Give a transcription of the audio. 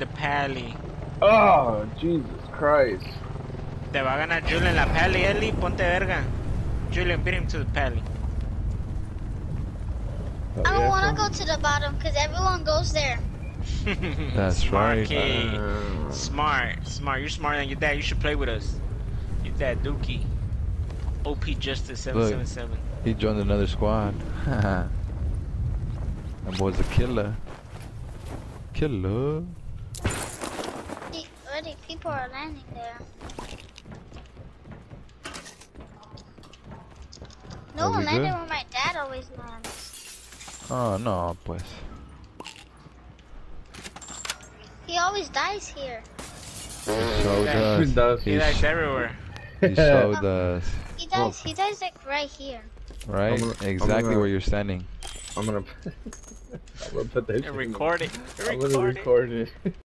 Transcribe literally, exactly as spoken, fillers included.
the pally. Oh, Jesus Christ. Te va a ganar Julian la pally, Eli. Ponte verga. Julian, beat him to the pally. I don't want to go to the bottom because everyone goes there. That's smart right. kid. Uh, Smart, smart. You're smarter than your dad. You should play with us. Your dad Dookie. O P Justice seven seven seven. He joined another squad. That boy's a killer. Killer. See, already people are landing there. No one landed where my dad always lands. Oh no, pues. He always dies here. He so Yeah, does. does. He dies everywhere. He so does. He dies. He dies like right here. Right? I'm gonna- I'm Exactly gonna- where you're standing. I'm gonna, I'm gonna put that. And record it. I'm Record gonna it. record it.